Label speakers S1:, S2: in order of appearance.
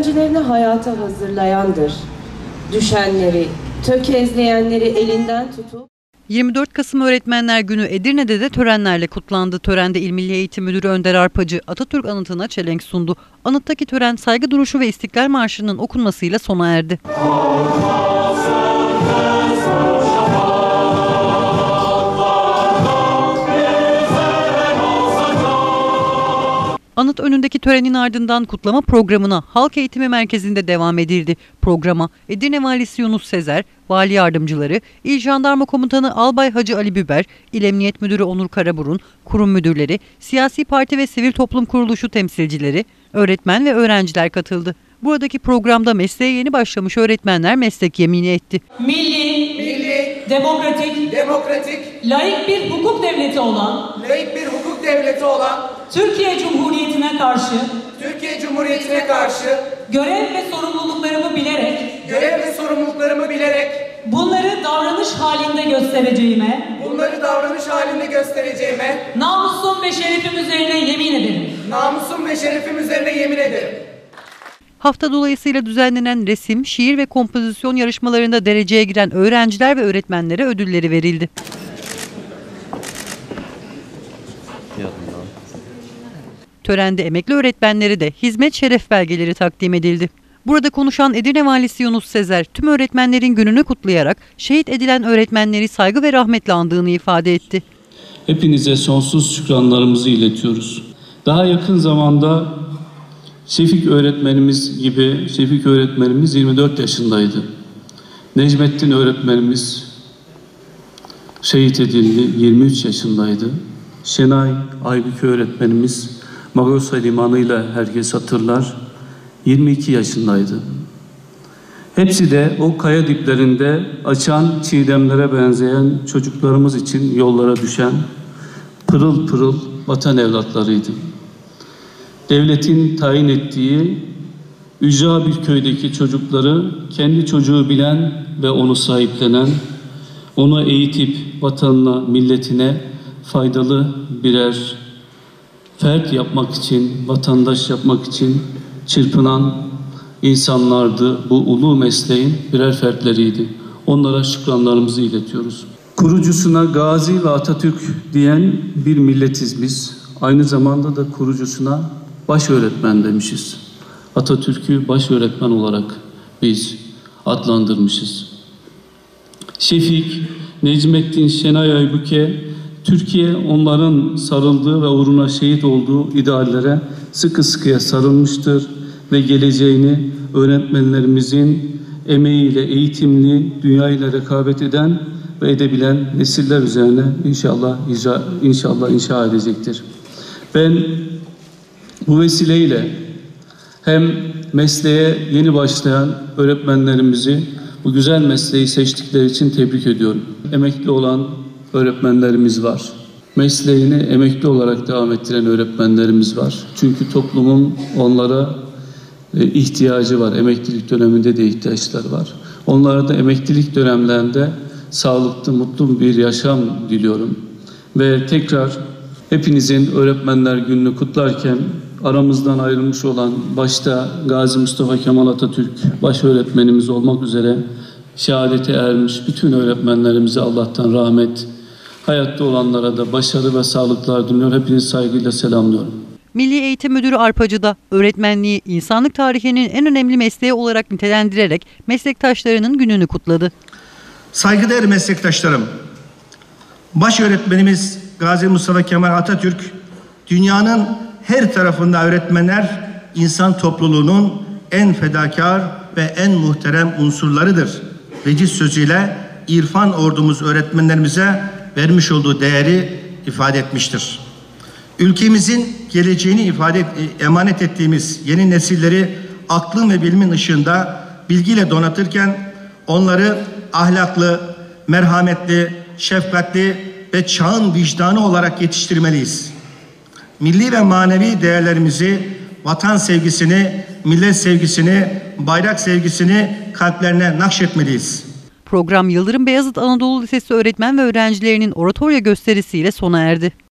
S1: öğrencilerini hayata hazırlayandır. Düşenleri, tökezleyenleri elinden tutup
S2: 24 Kasım Öğretmenler Günü Edirne'de de törenlerle kutlandı. Törende İl Milli Eğitim Müdürü Önder Arpacı Atatürk anıtına çelenk sundu. Anıttaki tören saygı duruşu ve İstiklal Marşı'nın okunmasıyla sona erdi. Anıt önündeki törenin ardından kutlama programına Halk Eğitimi Merkezi'nde devam edildi. Programa Edirne Valisi Yunus Sezer, Vali Yardımcıları, İl Jandarma Komutanı Albay Hacı Ali Biber, İl Emniyet Müdürü Onur Karaburun, kurum müdürleri, siyasi parti ve sivil toplum kuruluşu temsilcileri, öğretmen ve öğrenciler katıldı. Buradaki programda mesleğe yeni başlamış öğretmenler meslek yemini etti.
S3: Milli, demokratik,
S4: laik bir hukuk devleti olan Türkiye Cumhuriyeti'ne karşı görev ve sorumluluklarımı bilerek bunları davranış halinde göstereceğime namusum ve şerefim üzerine yemin ederim.
S2: Hafta dolayısıyla düzenlenen resim, şiir ve kompozisyon yarışmalarında dereceye giren öğrenciler ve öğretmenlere ödülleri verildi. Törende emekli öğretmenlere de hizmet şeref belgeleri takdim edildi. Burada konuşan Edirne Valisi Yunus Sezer, tüm öğretmenlerin gününü kutlayarak şehit edilen öğretmenleri saygı ve rahmetle andığını ifade etti.
S5: Hepinize sonsuz şükranlarımızı iletiyoruz. Daha yakın zamanda Şefik öğretmenimiz 24 yaşındaydı. Necmettin öğretmenimiz şehit edildi, 23 yaşındaydı. Şenay Aybüke öğretmenimiz Magosa Limanı'yla herkes hatırlar, 22 yaşındaydı. Hepsi de o kaya diplerinde açan çiğdemlere benzeyen çocuklarımız için yollara düşen pırıl pırıl vatan evlatlarıydı. Devletin tayin ettiği ücra bir köydeki çocukları kendi çocuğu bilen ve onu sahiplenen, onu eğitip vatanına, milletine faydalı birer fert yapmak için, vatandaş yapmak için çırpınan insanlardı. Bu ulu mesleğin birer fertleriydi. Onlara şükranlarımızı iletiyoruz. Kurucusuna Gazi ve Atatürk diyen bir milletiz biz. Aynı zamanda da kurucusuna baş öğretmen demişiz. Atatürk'ü baş öğretmen olarak biz adlandırmışız. Şefik, Necmettin, Şenay Aybüke, Türkiye onların sarıldığı ve uğruna şehit olduğu ideallere sıkı sıkıya sarılmıştır ve geleceğini öğretmenlerimizin emeğiyle eğitimli, dünya ile rekabet eden ve edebilen nesiller üzerine inşallah inşa edecektir. Ben bu vesileyle hem mesleğe yeni başlayan öğretmenlerimizi bu güzel mesleği seçtikleri için tebrik ediyorum. Emekli olan öğretmenlerimiz var. Mesleğini emekli olarak devam ettiren öğretmenlerimiz var. Çünkü toplumun onlara ihtiyacı var. Emeklilik döneminde de ihtiyaçları var. Onlara da emeklilik dönemlerinde sağlıklı, mutlu bir yaşam diliyorum. Ve tekrar hepinizin Öğretmenler Günü'nü kutlarken aramızdan ayrılmış olan başta Gazi Mustafa Kemal Atatürk baş öğretmenimiz olmak üzere şehadete ermiş bütün öğretmenlerimize Allah'tan rahmet, hayatta olanlara da başarı ve sağlıklar diliyorum. Hepinizi saygıyla selamlıyorum.
S2: Milli Eğitim Müdürü Arpacı da öğretmenliği insanlık tarihinin en önemli mesleği olarak nitelendirerek meslektaşlarının gününü kutladı.
S6: Saygıdeğer meslektaşlarım, baş öğretmenimiz Gazi Mustafa Kemal Atatürk, dünyanın her tarafında öğretmenler insan topluluğunun en fedakar ve en muhterem unsurlarıdır. Veciz sözüyle irfan ordumuz öğretmenlerimize vermiş olduğu değeri ifade etmiştir. Ülkemizin geleceğini emanet ettiğimiz yeni nesilleri aklın ve bilimin ışığında bilgiyle donatırken onları ahlaklı, merhametli, şefkatli ve çağın vicdanı olarak yetiştirmeliyiz. Milli ve manevi değerlerimizi, vatan sevgisini, millet sevgisini, bayrak sevgisini kalplerine nakşetmeliyiz.
S2: Program Yıldırım Beyazıt Anadolu Lisesi öğretmen ve öğrencilerinin oratorya gösterisiyle sona erdi.